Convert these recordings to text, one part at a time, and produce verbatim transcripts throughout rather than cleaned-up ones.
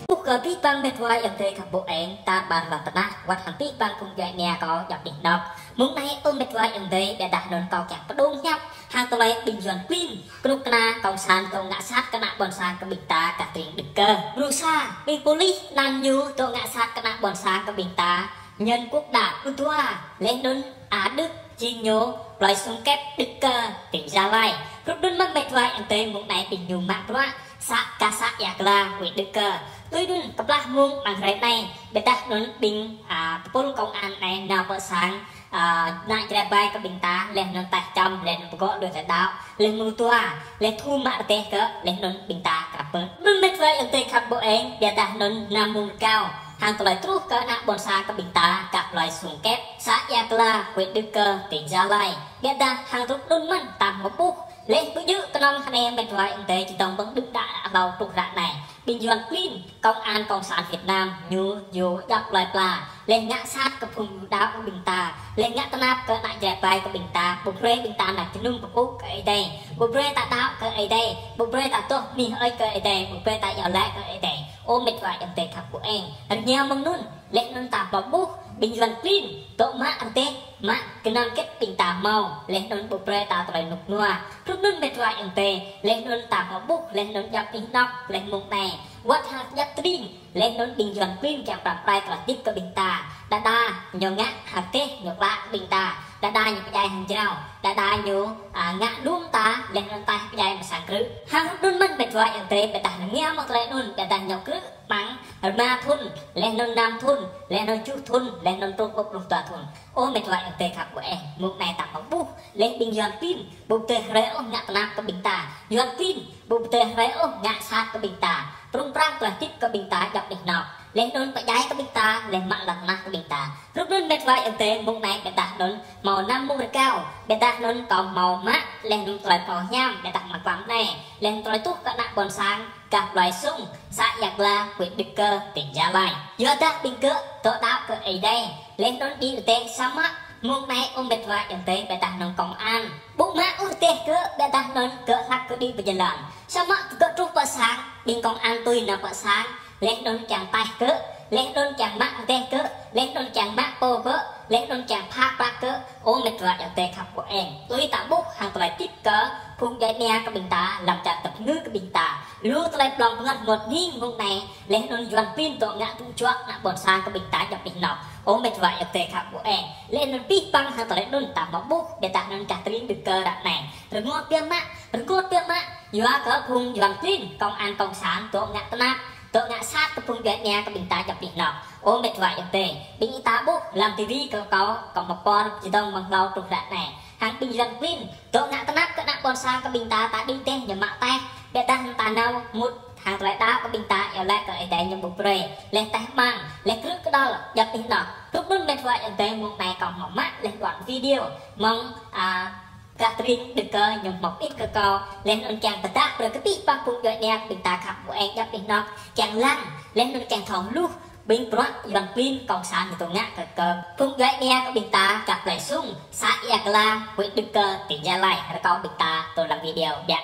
Buka bang mệt vơi em tê khắp bộ em ta bàn là tận á vật hàng pi bang cùng dạy nhà có dọc đỉnh đọc muốn này ôm mệt vơi em tê để đặt nón cầu chặt đôn nhấp hàng tàu lấy bình chuẩn pin lúc na cầu sàn cầu ngã sát cái nạ bòn sàn cái bình ta cả tiếng đực cơ rusa bình poli nan nhu cầu ngã sát cái nạ bòn sàn cái bình ta nhân quốc đạt quân tua lên đôn á đức chi nhô loài súng kép đực cơ tỉnh ra vai lúc đôn mất mệt vơi em tê muốn này bình nhung mạc quá sa ca sa yak la huyện đực cơ tôi đun cặp lá muông bằng rễ này để ta nón bình à pol công an này nào bữa sáng à nãy trái bay cái bình ta lên nón tay châm lên gõ đôi tay đạo lên mưu tua lên thu mạ tê cỡ lên nón bình ta cặp bớt đun mệt vậy anh tê khắp bộ em để ta nón nam muông cao hàng tàu lại trút cỡ nặng bòn xa cái bình ta cặp loài súng kép xã yak la huyện đực cơ tỉnh gia lai để ta hàng trút đun mình tạm một bút lên cứ giữ cái năm anh em bên ngoài anh tê chỉ tổng vẫn đứng đã đầu trục rạn này bình chuẩn clean công an cộng sản Việt Nam như dù đập loài pla lên ngã sát cái phùng đá của bình ta lên ngã tân áp cái nại dẹp vai của bình ta bộ rê bình ta là cái nung của cúc cái đây bộ rê ta đáo cái đây bộ rê ta tốt mi hơi cái đây bộ rê ta giàu lại cái đây ôm mệt vải anh tê khắp của em anh nheo mong nun lên nun ta bỏ bút bình chuẩn clean tổ má anh tê má cái non kết bình ta màu lên nun bộ rê ta tỏi nục nua lúc nun mệt vải anh tê lên nun ta bỏ bút lên nun dọc bình nóc lên mông này what has nhất tin lên nón bình chuẩn pin chạm đặt tay là tiếp cái bình ta đa đa nhờ ngã hạt tê ngược lại bình ta đa đa những cái dài hàng trào đa đa nhiều à ngã đúng ta lên nón tay cái dài mà sáng cứ hàng đun mình mệt vội anh tê để ta nghe một lại luôn để ta nhậu cứ bằng ma thun lên nón nam thun lên nón chút thun lên nón trung quốc lục tòa thun ôm mệt vội anh tê khắp của em một này tạm bóng bút lên bình chuẩn pin bút tê rẽo ngã nam cái bình ta chuẩn pin bút tê rẽo ngã sát cái bình ta trung prang là tiếp cái bình ta dọc đỉnh nọ lên nón phải trái cái bình ta lên mặt là nát cái bình ta lúc nón mệt vải em tê mông này để ta nón màu nam mông cao để ta nón còn màu mát lên nón loại màu nhám để ta mặc quảng này lên loại túc các nạn bòn sáng cặp loài sung xã yak la huyện đực cơ tỉnh gia lai giờ ta bình cỡ tổ đạo cỡ ấy đây lên nón đi tê sao mắt mông này ôm mệt vải em tê để ta nón công an bụng má ôm tê cỡ để ta nón cỡ hắc cỡ đi bây giờ làm sao mắt cỡ trúc bờ sáng bên công an tôi là bữa sáng lên đôn chàng tay cỡ lên đôn chàng mắt tê cỡ lên đôn chàng mắt ô cỡ lên đôn chàng pha ba cỡ ôm mệt vợ ở tê khắp của em tôi tạo bút hàng tôi tiếp cỡ phun dây nè cái bình ta làm trả tập ngư cái bình ta lưu tôi lại lòng ngặt một nghìn ngôn này lên đôn doan pin tổ ngã tung chuột ngã bòn sang cái bình ta dọc bình nọ ôm mệt vợ ở tê khắp của em lên đôn pi băng hàng tôi lại đôn tạo bóng bút để tạo nên cả tiếng được cơ đạn này rồi ngót tiêm mắt rồi ngót tiêm mắt vừa có phun doan pin công an cộng sản tổ ngã tân áp tổ ngã sát cái phun dây nè cái bình ta dọc bình nọ ôm mệt vợ ở tê bình ta bút làm tivi có có còn một con chỉ đông bằng lâu trục đạn này hàng bình dân pin tổ ngã tân áp cái nặng còn sang cái bình ta ta đi tên nhà mạng tay để ta ta nào một hàng lại đá cái bình ta ở lại cái đây nhung bục rề lên tay mang lên trước cái đó là dập bình nọ lúc lúc mệt vợ ở tê một này còn mỏng mắt lên đoạn video mong à Catherine được cơ nhung một ít cơ co lên ông chàng ta đáp rồi cái tí băng phun dây nè bình ta khắp của em dập bình nọ chàng lăn lên ông chàng thòng lúc bình pro dàn pin cộng sản thì tôi ngã cờ cờ phun dây nè có bình ta cặp lại sung xã yak la huyện đực cơ tỉnh gia lai hay có bình ta tôi làm video đẹp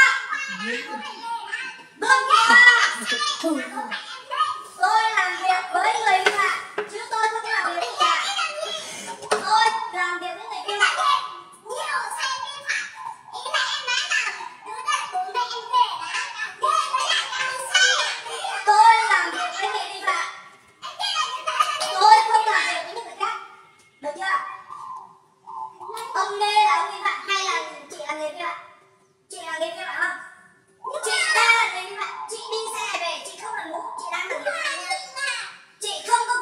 tôi làm việc với người vi phạm chứ tôi không làm việc với nhà tôi làm việc với người vi phạm nhiều sai vi phạm ý là em nói là cứ để bố mẹ em về đã tôi làm việc với người vi phạm tôi không làm việc với những người khác được chưa ông Lê là ông vi phạm hay là chị là người vi phạm chị là người vi phạm không chị đang là người vi phạm chị đi xe về chị không làm mũ chị đang làm việc chị không có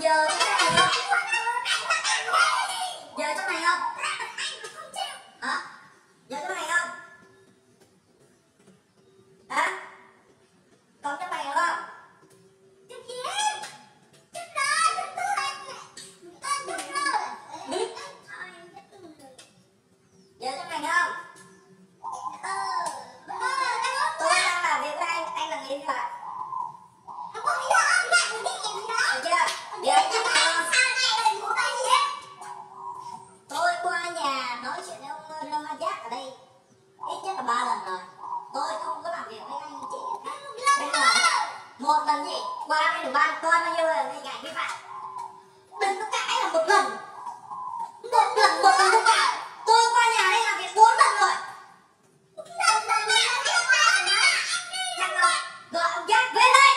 giờ trong này không? Giờ trong này không? Hả? Giờ trong này không? Hả? Còn trong này không? Giờ trong này không? Tôi đang làm việc với anh, anh là người như vậy. Được chưa? Giờ trong này không? Tôi qua nhà nói chuyện với ông Lâm An Giác ở đây ít nhất là ba lần rồi. Tôi không có làm việc với anh chị khác. Bây giờ một lần gì qua cái đường ban coi bao nhiêu là hình ảnh vi phạm. Đừng có cãi là một lần. Một lần, một lần không cãi. Tôi qua nhà đây làm việc bốn lần rồi. Gọi ông Giác về đây.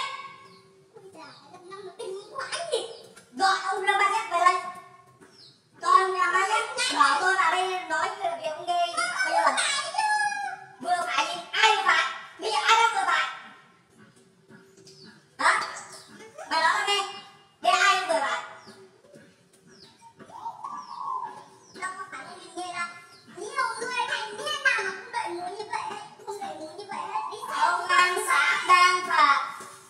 Gọi ông Lâm An Giác về đây. Tôi ông Lâm An Giác bảo tôi vào đây nói về việc ông nghe bây giờ. Vừa phải gì? Ai vừa phải? Bây giờ ai đang vừa phải? Hả? Mày nói tao nghe. Bây giờ ai đang vừa phải? Đâu có phải là mình nghe đâu. Nhiều người thành niên nào mà cũng đợi muốn như vậy hết. Không đợi muốn như vậy hết. Ông An xã đang phạt.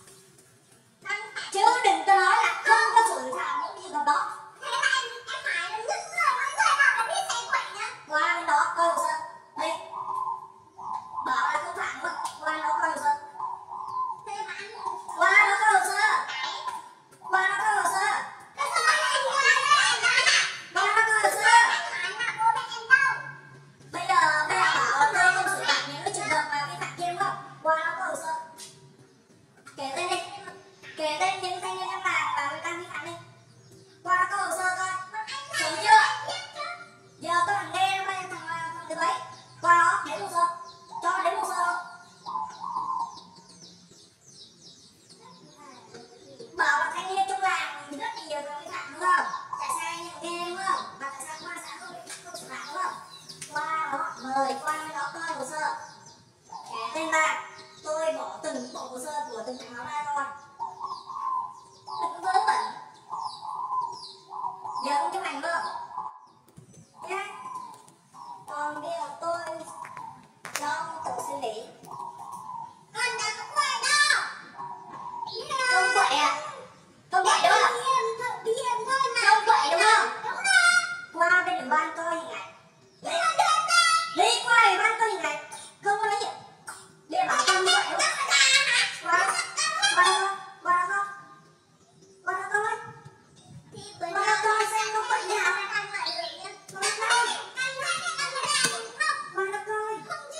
Chứ đừng có nói là không có xử phạt những trường hợp đó. Thế mà em, em phải là những người, mọi người nào mà biết xe quậy nhá. Qua bên đó coi hồ sơ. Đây. Bảo là không phạt nữa. Qua đó coi hồ sơ. Qua đó coi hồ sơ. Qua đó coi hồ sơ. Qua đó coi hồ sơ. Bây giờ bây giờ bảo là tôi không xử phạt những cái trường hợp mà vi phạm kia đúng không? Qua đó coi hồ sơ. Kể tên đi. Kể tên những thanh niên em làm và người ta vi phạm đi. Qua đó coi hồ sơ coi. Đúng chưa? Giờ tôi thằng nghe nó thằng thằng từ đấy. Qua đó đến hồ sơ. Cho đến hồ sơ không? Bảo là thanh niên trong làng rất là nhiều người vi phạm đúng không? Tại sao anh nhận nghe đúng không? Và tại sao qua xã không không xử phạt đúng không? Qua đó mời qua bên đó coi hồ sơ. Kể tên ra. Tôi bỏ từng bộ hồ sơ của từng thằng nó ra thôi. Đừng có vớ vẩn. Giờ không chấp hành không? Nhá. Còn bây giờ tôi cho ông tự xử lý. Con đã có quậy đâu. Không quậy à? Không quậy đúng không? Không quậy đúng không? Qua bên đường ban coi hình ảnh. Đi qua bên ban coi hình ảnh. Không có nói chuyện. Đi bảo con như vậy đúng không? Qua đó. Qua đó không? Qua đó không? Qua đó coi. Qua đó coi xem nó quậy như nào. Qua đó coi. Qua đó coi.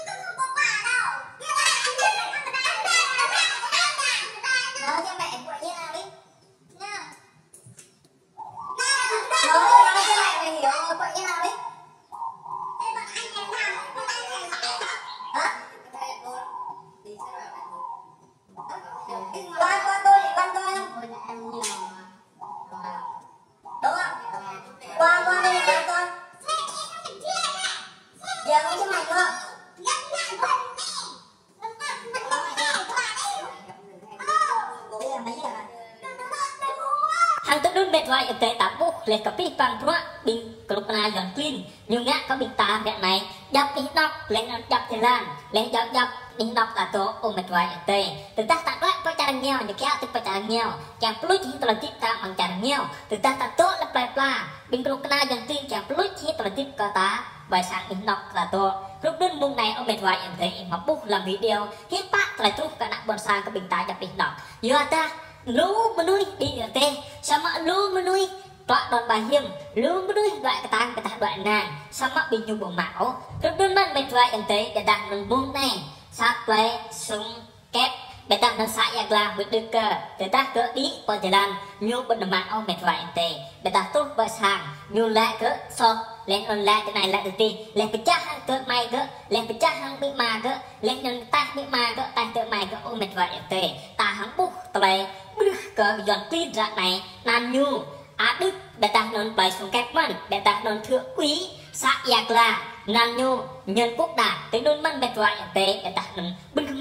Nói cho mẹ quậy như nào đi. Nói nói cho mẹ mày hiểu quậy như nào đi. Hả? Qua qua tôi thì quan tôi không? Đúng không? Qua qua đây là quan tôi. Giờ không chấp hành không? Hang tự đun bệt vai ở tệ tạp bút lệ cặp pi bằng quá bình cực na dần clean nhưng ngã có bình ta vẹn này dập đi đọc lên dập thì lan lên dập dập đi đọc là tổ ôm bệt vai ở tệ từ ta tạt lại phải trả nghèo như kéo từ phải trả nghèo chàng plus chỉ là tiếp ta bằng trả nghèo từ ta tạt tổ là plei pla bình cực na dần clean chàng plus chỉ là tiếp có ta bài sáng đi đọc là tổ lúc đun mùng này ôm bệt vai ở tệ mà bút làm video hiếp bác là chút cả nặng bòn sang có bình ta dập đi đọc giờ ta lú menui đi ở tê sama lú menui tọa đòn bà hiểm lú menui loại cái tang cái tang loại nàng sama bình nhung bộ mão lúc đơn man bên loại ở tê để đặt mình buông này sát play súng kép để đặt mình xạ giặc làm với đưa cờ để ta cỡ đi qua thời gian nhu bên mạng ông mệt loại ở tê để ta tốt với sang nhu lại cỡ so lên on lại cái này lại được ti lên cái chắc hàng cỡ mai cỡ lên cái chắc hàng bị mà cỡ lên nhân ta bị mà cỡ tay cỡ mai cỡ ông mệt loại ở tê ta hàng bút tây cờ dọn tin dạng này nan nhu á đức để ta non bài xuống cách mặn để ta non thượng quý xã giặc là nan nhu nhân quốc đạt tới đôn mặn bẹt loại tệ để ta non bưng mít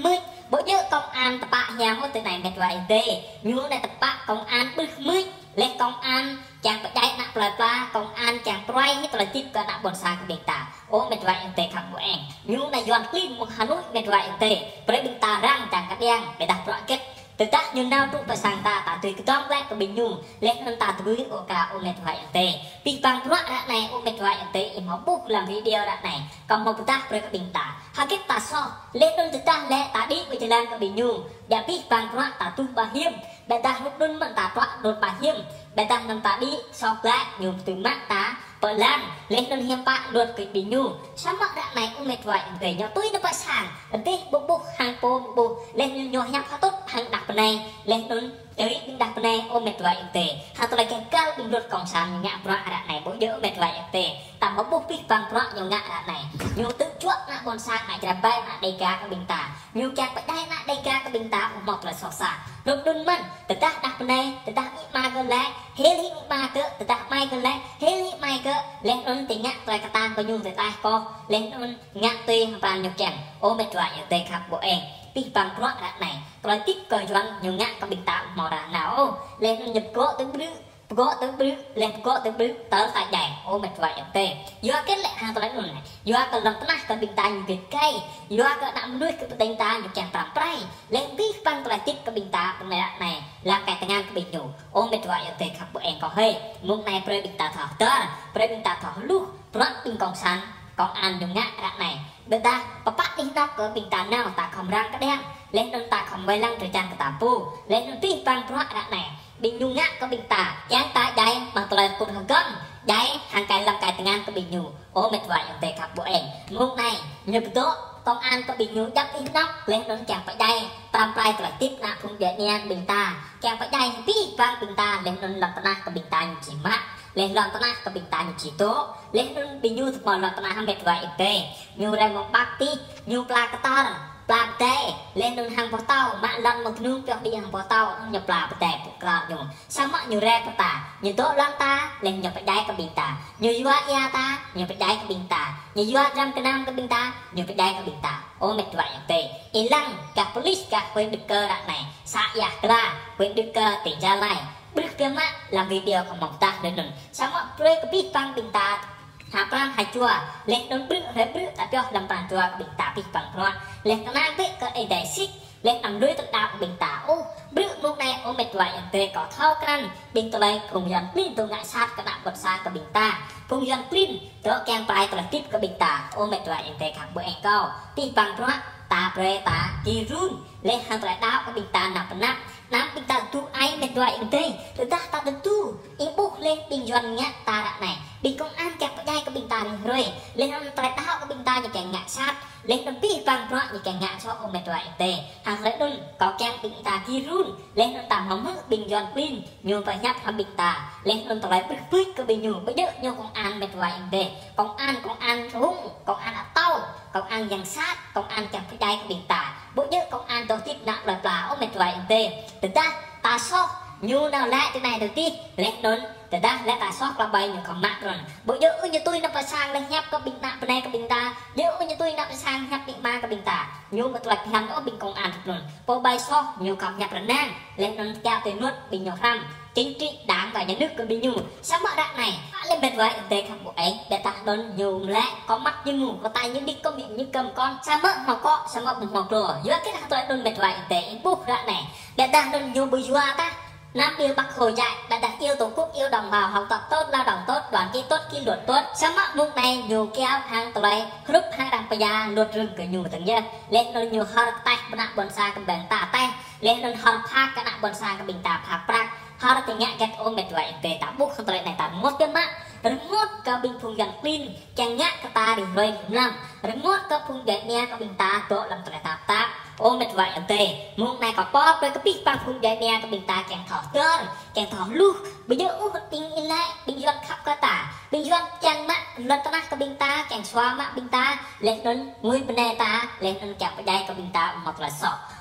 bộ nhớ công an tập bạ nhà hốt từ này mệt vậy tê nhú này tập bạ công an bứt mít lên công an chàng phải chạy nặng lời pla công an chàng quay hết lời tiếp cả nặng bồn sang của bình ta ô mệt vậy tê khắp của em nhú này doan clean một hà nội mệt vậy tê bởi bình ta răng chàng cắt đen để đặt loại kết từ tác như nào tụng phải sang ta ta tùy cái tóm lẽ của bình nhung lên hơn ta từ với ô cả ô mệt vậy tê bị bằng loại đã này ô mệt vậy tê im họ bút làm video đã này còn một ta bởi cái bình ta hà kết ta so lên hơn từ ta lẽ ta đi với làm của bình nhung đã bị bằng loại ta tu bà hiếm để ta lúc đun mình ta loại đột bà hiếm để ta nằm ta đi so lại nhung từ mắt ta bởi làm lên hơn hiếm bạn đột cái bình nhung sao mắt đã này ô mệt vậy tê nhau tôi nó phải sang tê bục bục hàng po bục lên nhỏ nhặt tốt hàng đặc này lên hơn tới những đặc này ô mệt vậy tê hàng tôi lại cái cao bình luật cộng sản ngã bọa đạn này bố nhớ mệt vậy tê tạm có bút biết bằng bọa nhiều ngã đạn này nhiều tự chuốc ngã bồn sang ngã chả bay ngã đầy cá cái bình tả nhiều chàng phải đai ngã đầy cá cái bình tả một là sọ sả đột đun mình từ ta đặc này từ ta bị ma gần lại hết hết ma cơ từ ta mai gần lại hết hết mai cơ lên hơn thì ngã tôi cái tan có nhung từ ta co lên hơn ngã tê bằng nhiều chàng ô mệt vậy tê khắp bộ em bị bằng bọa đạn này rồi tiếp cờ doan nhiều ngã cái bình tả màu đạn nào lên nhập cố tới bự gõ tới bự lên gõ tới bự tới tại đèn ô mệt vậy tê do cái lệ hàng tôi nói này do cái lần nát cái bình ta như cái cây do cái nắm đuôi cái bình ta như chàng tạm pray lên biết bằng tôi tiếp cái bình ta cái này này là cái tăng cái bình nhủ ô mệt vậy tê khắp bộ em có hơi muốn này pray bình ta thở tớ pray bình ta thở lúc rất bình còn sáng còn ăn dùng ngã đạn này bên ta và bắt đi đó cái bình ta nào ta không răng cái đen lên đơn ta không vay lăng từ trang cái tạm pu lên đơn biết bằng tôi đạn này bình nhung ngã có bình tả dán ta đáy bằng tôi là cùng hàng gấm đáy hàng cái làm cái tiếng có bình nhung ô mệt vậy tê khắp bộ em lúc này nhập tốt công an có bình nhung đắp ít nóc lên đơn chàng phải đáy tam prai tôi tiếp nạp không để nghe bình ta chàng phải đáy biết bằng bình ta lên đơn làm ta có bình ta như chỉ mắt lên lần ta có bình ta như chỉ tố lên đơn bình nhung thực mọi lần ta mệt vậy tê như đây một bác tí như pla cái taปลาเต้เล่นนนทางพอเต้ามาลันมันนุ่งจอกดีทางพอเต้าหยับปลาเต้ปกลาอยู่สามารถอยู่แรกตาอยู่โต๊ะลังตาเล่นหยับไปได้กับบินตาอยู่ยัวยาตาหยับไปได้กับบินตาอยู่ยัวรำกระนำกับบินตาหยับไปได้กับบินตาโอ้เม็ดไหวอย่างเต้อีลังกับ police กับเวดึกเกอร์ดักไหนสะยากล้าเวดึกเกอร์ติดจะไล่บึกเกอร์มะลำวิดีโอของหมอกตาเดินนนสามารถเปลือยกับบิดฟังบินตาหาปลาหายจัวเล็กโดนบึ้งเฮ้ยบึ้งแต่เปียวลำปางจัวบินตาปีปังพรอนเล็กนั่งเป๊ะก็ไอเดซิกเล็กนำด้วยตัดดาวบินตาโอ้บึ้งมุกในโอเม็ดไหวอย่างเตะก็เท่ากันบินตัวไรกลุ่มยันปลิ้นตัวง่ายชาติกระดาษบดซากับบินตากลุ่มยันปลิ้นตัวแกงปลายกระติบกับบินตาโอเม็ดไหวอย่างเตะขับเบอร์แองเกิลปีปังพรอนตาเปรตากีรุ่นเล็กหางตัวดาวกับบินตาหนักปนักน้ำบินตาตัวไอเม็ดไหวอย่างเตะตัวตาตาตัวตู้อีบุกเล็กบินยันเงี้ยตาดักไหนบินกงอันแกไปได้กับบินตาเลยเล่นอันตรายดาวกับบินตาอย่างแกงงะชัดเล่นอันปีฟังเพราะอย่างแกงงะชอบโอเมตรายเตะหางเล่นนุ่นก็แกงบินตาที่รุ่นเล่นอันตามหอมบินยันปลิ้นโยนไปยับทำบินตาเล่นอันตรายปึ๊กปึ๊กกับบินอยู่ไปเยอะโยนกงอันเมตรายเตะกงอันกงอันรุ่งกงอันอัดเต้ากงอันยังชัดกงอันแกงไปได้กับบินตาบุเยอะกงอันตัวทิพย์หนักปลาโอเมตรายเตะแต่ตาตาชอบยูnào lại cái này đầu tiên lẽ đốnแต่ได้และตาซอกระบายอยู่ของมัดก่อนบุเยอะอุ้ยตุ้ยนับประชางเลยยับก็บินตาไปไหนก็บินตาเยอะอุ้ยตุ้ยนับประชางยับบินมาก็บินตายูมาตรวจพิมพ์ก็บินกองอ่านทุกคนพอใบซอกอยู่กับยับระนั่งเล่นนนแก้วตัวนุดบินหยอกรำchính trị đảng và nhà nước của bình nhung sáng mở đạn này lên bệt vậy để khắp bộ ấy để ta đón nhiều lẽ có mắt như ngủ có tay như đi có miệng như cầm con sáng mở mà có sáng mở một mọc rồi giữa cái tôi đón bệt vậy để bút đạn này để ta đón nhiều bùi doa ta Nam yêu Bắc Hồ dạy đã đặt yêu tổ quốc yêu đồng bào học tập tốt lao động tốt đoàn kết tốt kỷ luật tốt sáng mắt mục này nhiều kéo hàng tàu này lúc hàng đằng bia luật rừng cửa nhiều từng nhớ lên nó nhiều hơn tay bận bận xa cầm bèn tả tay lên nó hơn phá cái nặng bận xa cầm bình tả phá prak hơn thì ngã cái ôm mệt vậy để tả bút không tàu này tả ngót cái mắt ngót cái bình phùng dàn pin chẳng ngã cái ta đừng rơi năm ngót cái phùng dàn nghe cái bình tả tổ làm tàu này tả tả ô mệt vậy ở tề môn này có bóp với cái biết bằng phun đại nè cái bình ta càng thọ trơn càng thọ luôn bây giờ u vật bình in lại bình dân khắp cả tả bình dân chẳng mắt lần ta cái bình ta càng xoa mắt bình ta lên đến người bên này ta lên đến chặt ở đây cái bình ta một là sọ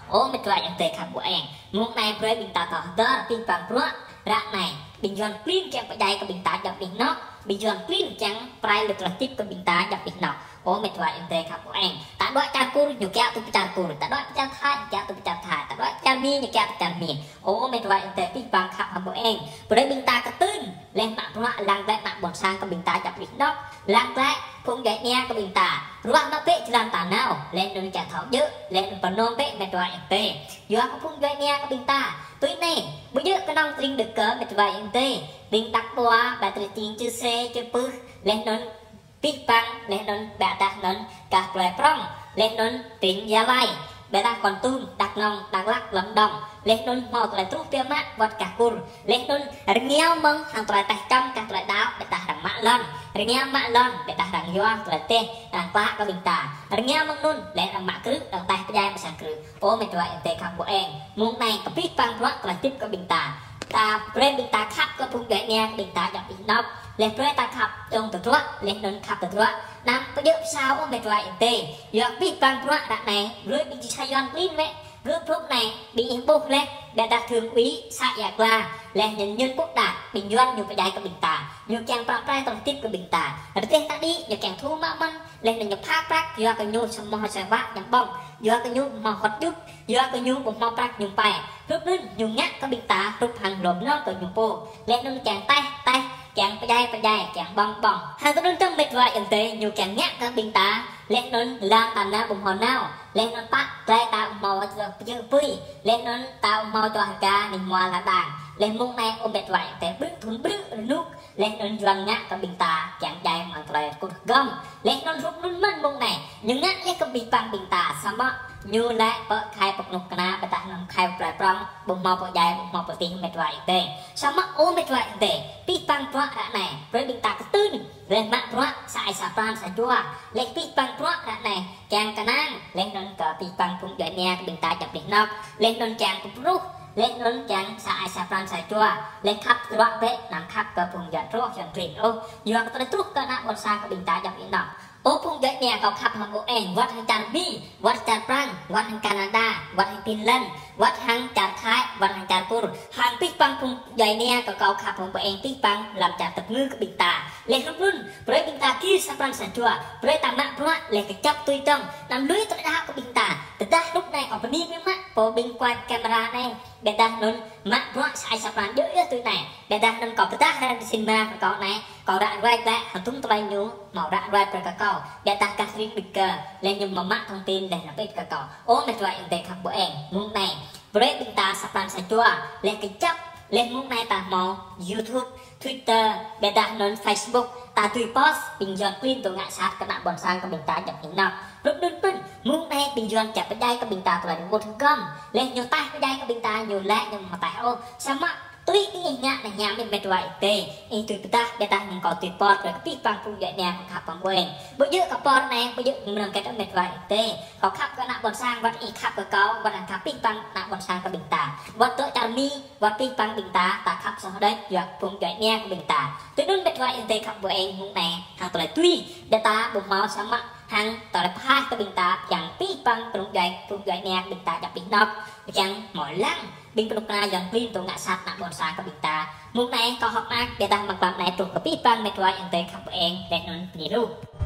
ô mệt vậy anh tê khắp bộ em muốn này với bình ta tỏ đó tin bằng rốt rạng này bình dân pin chẳng phải đây có bình ta dọc bình nó bình dân pin chẳng phải lực là tiếp có bình ta dọc bình nó ô mệt vậy anh tê khắp bộ em ta đói cha cô nhiều kẹo tôi cha cô ta đói cha thai kẹo tôi cha thai ta đói cha mi nhiều kẹo tôi cha mi ô mệt vậy anh tê tin bằng khắp bộ em bữa đấy bình ta có tin lên mạng nó lang vẽ mạng bọn sang có bình ta dọc bình nó lang vẽ không dạy nghe có bình ta ruộng nó vẽ chỉ làm tàn nào lên đừng trả thảo dữ lên phần nôm vẽ mệt vậy anh tê giờ không dạy nghe có bình ta tuy này bây giờ cái nông sinh được cỡ mệt vậy anh tê bình đặt qua bà tự tin chưa xe chưa pư lên nón pít băng lên nón bà ta nón cả loài prong lên nón tính giá vay bà ta còn tun đặt nòng đặt lắc lắm đồng lên nón mò lại thuốc tiêu mát vật cả cùn lên nón nghèo mông hàng loài tay trong các loài đáo bà ta đằng mạ lon nghèo mạ lon bà ta đằng yoang loài tê đằng ba có bình ta nghèo mông nun lên đằng mạ cứ đằng tay cái dây mà sang cứ ô mệt vậy anh tê không của em muốn này có pít băng rock là tiếp có bình ta ta lên bình ta khắp có phun gậy nghe bình ta dọc bình nóc lên với ta khắp trong từ ruộng lên nón khắp từ ruộng nằm có giúp sao ôm mệt vậy tê giờ bị băng ruộng đạn này rồi bị sai yon pin vậy group lúc này bị im bốc lên để ta thường quý sai nhạc là lên nhân nhân quốc đạt bình doanh nhiều cái đại của bình ta nhiều chàng phạm trai toàn tiếp của bình ta ở đây ta đi nhiều chàng thu mã măng lên là nhập tháp rác giờ cái nhu xong mò sang vác nhắm bông giờ cái nhu mò hot giúp giờ cái nhu một mò rác nhung bài lúc lên nhung nhát có bình ta lúc hàng lộn nó của nhung po lên nâng chàng tay tay chàng phải dai phải dai chàng bong bong hàng cái nâng trong mệt vậy anh tê nhiều chàng nhát các bình ta lên nâng làm tàn na bùng hòn nào lên nâng bắt tay tạo mò dư pui lên nâng tạo mò cho hàng ca mình mò là đàn lên mông này ôm mệt vậy té bước thun bước nút lên nâng doan nhát các bình ta chàng dai mà trời cột gom lên nâng rút nâng mất mông này nhưng nhát lấy cái bị bằng bình ta sao mà như lại vợ khai bọc nục na bà ta nằm khai lại prong bùng mò bọc dài bùng mò bọc tiền mệt vậy tê sao mà ôm mệt vậy tê bị bằng pro đã này với bình ta cái tư lên mạng pro sai sa pan sa chua lên bị bằng pro đã này chàng cả nang lên nâng cờ bị bằng cũng vậy nè bình ta chập điện nóc lên nâng chàng cũng rút lên nâng chàng sai sa pan sa chua lên khắp đoạn vẽ nằm khắp cờ vùng giật rốt dần rìn ô giờ tôi trút cái nắp bột sang cái bình ta chập điện nóc ô phun gậy nè có khắp hàng bộ emวัด hàng tràn bi วัด tràn prang วัด hàng Canada วัด hàng Finland วัด hàng tràn Thái วัด hàng tràn Pur hàng pít băng phun gậy nè có có khắp hàng bộ em pít băng làm tràn tập ngư cái bình ta lên lúc luôn với bình ta kia sa prang sản chua với tam mạng pro lên cái chấp tôi trong nằm lưới tôi đã có bình ta từ ta lúc này ở bên đi với mắt bộ bình quay camera này để ta nôn mắt pro sai sa prang đỡ tôi này để ta nôn có ta hay xin ma có này có đã quay lại hàng tung tay nhú màu đã quay cái cậu để ta cắt riêng bịch cờ lên nhưng mà mắt thông tin để nó biết cái cậu ố mệt vậy để khắp bộ em muốn này với bình ta sắp làm sản chua lên cái chấp lên muốn này ta màu YouTube Twitter để ta nôn Facebook ta tùy post bình dân pin tụ ngại sát các bạn bọn sang các bình ta nhập hình nào lúc đơn phân muốn này bình dân chặt bên đây các bình ta tụi lại một thằng cơm lên nhiều tay bên đây các bình ta nhiều lẹ nhưng mà tại ô sao mà tuy cái nhạc này nhạc mình mệt vậy tê ý tụi ta để ta mình có tuyệt vời rồi cái bằng phun dạy nè khắp bằng quên bây giờ có port này bây giờ mình cái đó mệt vậy tê có khắp cái nạp bọn sang vật ý khắp cái câu vật hàng khắp bằng nạp bọn sang cái bình ta vật tội trà mi vật bằng bình ta ta khắp sau đấy giờ phun dạy nè của bình ta tôi đúng mệt vậy tê khắp của em hôm nay hàng tụi lại tuy để ta bùng máu sáng mắt hàng tụi lại hai cái bình ta chẳng pi bằng phun dạy phun dạy nè bình ta đặc biệt nọc chẳng mỏi lăng bình phun na dần pin tụ ngã sát nạp bọn sang cái bình ta muốn này có học ác để ta mặc bằng này tụ cái pi bằng mệt vậy tê khắp của em để nó nhỉ luôn